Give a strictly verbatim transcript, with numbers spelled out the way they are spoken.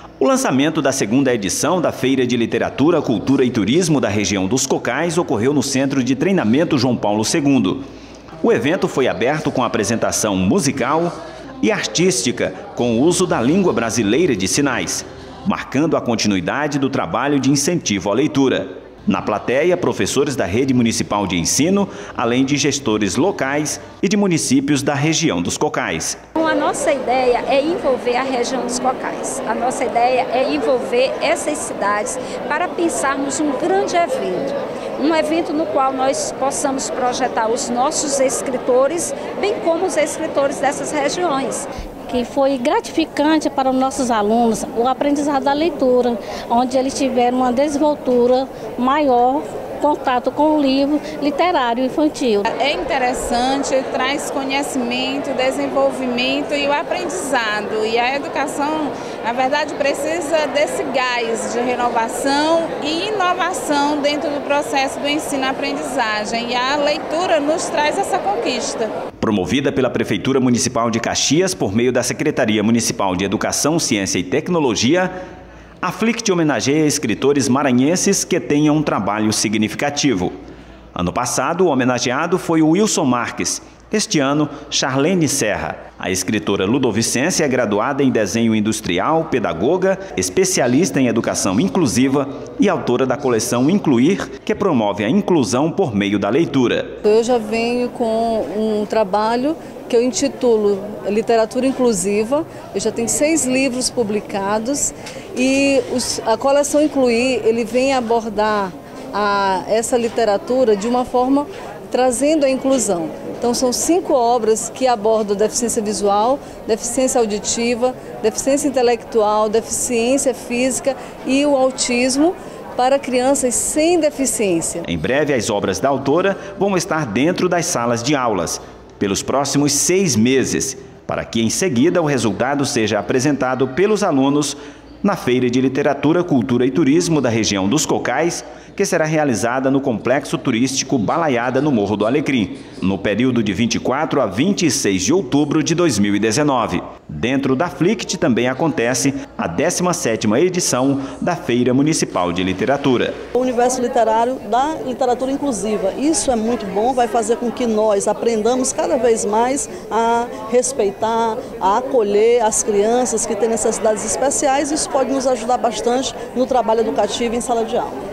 O lançamento da segunda edição da Feira de Literatura, Cultura e Turismo da região dos Cocais ocorreu no Centro de Treinamento João Paulo segundo. O evento foi aberto com apresentação musical e artística com o uso da língua brasileira de sinais, marcando a continuidade do trabalho de incentivo à leitura. Na plateia, professores da Rede Municipal de Ensino, além de gestores locais e de municípios da região dos Cocais. A nossa ideia é envolver a região dos Cocais. A nossa ideia é envolver essas cidades para pensarmos um grande evento. Um evento no qual nós possamos projetar os nossos escritores, bem como os escritores dessas regiões. Que foi gratificante para os nossos alunos o aprendizado da leitura, onde eles tiveram uma desenvoltura maior, contato com o livro literário infantil. É interessante, traz conhecimento, desenvolvimento e o aprendizado. E a educação, na verdade, precisa desse gás de renovação e inovação dentro do processo do ensino-aprendizagem. E a leitura nos traz essa conquista. Promovida pela Prefeitura Municipal de Caxias por meio da Secretaria Municipal de Educação, Ciência e Tecnologia, a Flict homenageia escritores maranhenses que tenham um trabalho significativo. Ano passado, o homenageado foi o Wilson Marques. Este ano, Charlene Serra. A escritora ludovicense é graduada em desenho industrial, pedagoga, especialista em educação inclusiva e autora da coleção Incluir, que promove a inclusão por meio da leitura. Eu já venho com um trabalho que eu intitulo Literatura Inclusiva. Eu já tenho seis livros publicados e os, a coleção Incluir, ele vem abordar a, essa literatura de uma forma trazendo a inclusão. Então são cinco obras que abordam deficiência visual, deficiência auditiva, deficiência intelectual, deficiência física e o autismo para crianças sem deficiência. Em breve, as obras da autora vão estar dentro das salas de aulas pelos próximos seis meses, para que em seguida o resultado seja apresentado pelos alunos na Feira de Literatura, Cultura e Turismo da região dos Cocais, que será realizada no Complexo Turístico Balaiada, no Morro do Alecrim, no período de vinte e quatro a vinte e seis de outubro de dois mil e dezenove. Dentro da Flict também acontece a décima sétima edição da Feira Municipal de Literatura. O universo literário da literatura inclusiva, isso é muito bom, vai fazer com que nós aprendamos cada vez mais a respeitar, a acolher as crianças que têm necessidades especiais. Isso pode nos ajudar bastante no trabalho educativo em sala de aula.